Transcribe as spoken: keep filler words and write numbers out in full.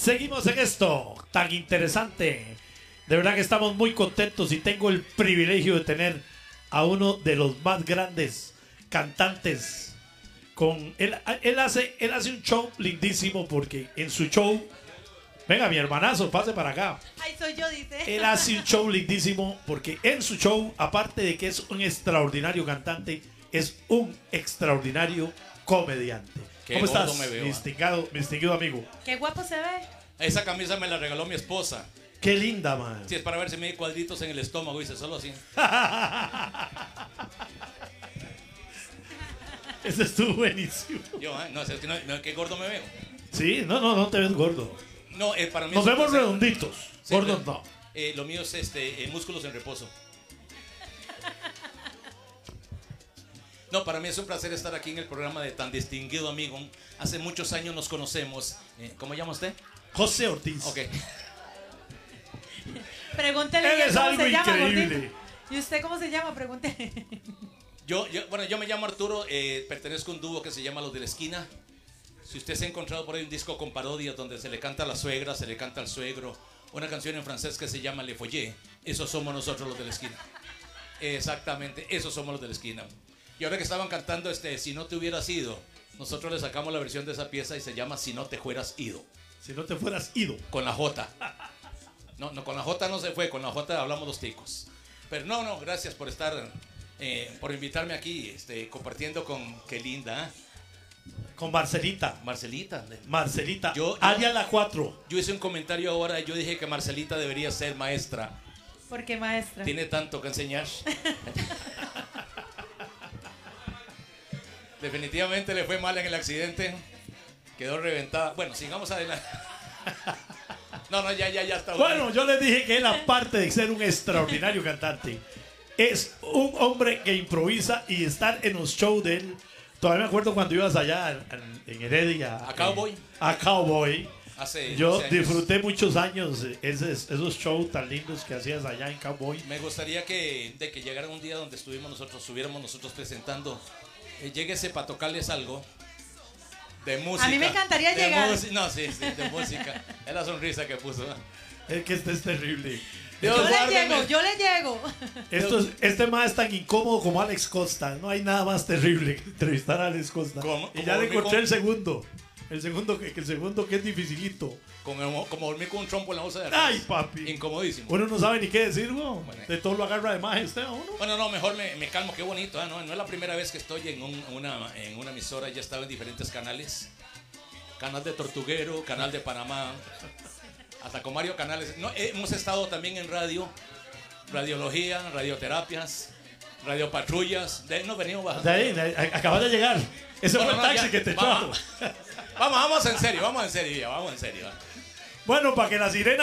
Seguimos en esto tan interesante. De verdad que estamos muy contentos y tengo el privilegio de tener a uno de los más grandes cantantes. Con él, él, hace, él hace un show lindísimo porque en su show... Venga, mi hermanazo, pase para acá. Ay, soy yo, dice. Él hace un show lindísimo porque en su show, aparte de que es un extraordinario cantante, es un extraordinario comediante. Qué ¿Cómo gordo estás, me veo, mi ¿eh? distinguido, mi distinguido amigo? Qué guapo se ve. Esa camisa me la regaló mi esposa. Qué linda, man. Sí, es para ver si me hay cuadritos en el estómago, dice, solo así. Ese estuvo buenísimo. Yo, ¿eh? No, es que no, no, qué gordo me veo. Sí, no, no, no te ves gordo. No, eh, para mí Nos es un vemos placer. redonditos. Sí, Gordos pero, no. eh, lo mío es este, eh, músculos en reposo. No, para mí es un placer estar aquí en el programa de tan distinguido amigo. Hace muchos años nos conocemos. Eh, ¿Cómo llama usted? José Ortiz. Ok. Pregúntele Él bien es cómo algo se llama, increíble. gordito. ¿Y usted cómo se llama? Pregúntele. Yo, yo, bueno, yo me llamo Arturo, eh, pertenezco a un dúo que se llama Los de la Esquina. Si usted se ha encontrado por ahí un disco con parodias donde se le canta a la suegra, se le canta al suegro, una canción en francés que se llama Le Follé, esos somos nosotros los de la esquina. Exactamente, esos somos los de la esquina. Y ahora que estaban cantando este Si no te hubieras ido, nosotros le sacamos la versión de esa pieza y se llama Si no te fueras ido. Si no te fueras ido. Con la J. No, no, con la J no se fue, con la J hablamos los ticos. Pero no, no, gracias por estar, eh, por invitarme aquí, este, compartiendo con, qué linda, ¿eh? Con Marcelita. Marcelita. Marcelita. Yo- yo- Alia la cuatro. Yo hice un comentario ahora, yo dije que Marcelita debería ser maestra. ¿Por qué, maestra? Tiene tanto que enseñar. Definitivamente le fue mal en el accidente. Quedó reventada. Bueno, sigamos adelante. No, no, ya, ya, ya está. Bueno, yo les dije que él, aparte de ser un extraordinario cantante, es un hombre que improvisa y estar en los shows de él. Todavía me acuerdo cuando ibas allá en, en Heredia. A Cowboy. eh, a Cowboy. Hace Yo doce años. disfruté muchos años esos, esos shows tan lindos que hacías allá en Cowboy. Me gustaría que, de que llegara un día donde estuvimos nosotros, estuviéramos nosotros presentando. Eh, lléguese para tocarles algo de música. A mí me encantaría de llegar. música. No, sí, sí, de música. Es la sonrisa que puso. Es que este es terrible. Dios Yo le guárdeme. llego, yo le llego. Esto es- este más es tan incómodo como Alex Costa. No hay nada más terrible que entrevistar a Alex Costa. ¿Cómo? Y ¿Cómo ya le dormir encontré con- el segundo. El segundo que, que el segundo que es dificilito. Con el- como dormir con un trompo en la bolsa de atrás. Ay, papi. Incomodísimo. Uno no sabe ni qué decir, ¿no? Bueno. De todo lo agarra de más este a uno. Bueno, no, mejor me, me calmo, qué bonito, ¿eh? no, no es la primera vez que estoy en, un- una, en una emisora, ya he estado en diferentes canales. Canal de Tortuguero, Canal de Panamá, hasta con Mario Canales. No, eh, hemos estado también en radio, radiología, radioterapias, radiopatrullas. De ahí nos venimos bajando. De ahí, de ahí, a- acabas de llegar. Ese Bueno, fue no, el taxi ya, que te echó. vamos, vamos, vamos en serio, vamos en serio, ya, vamos en serio. Bueno, para que la sirena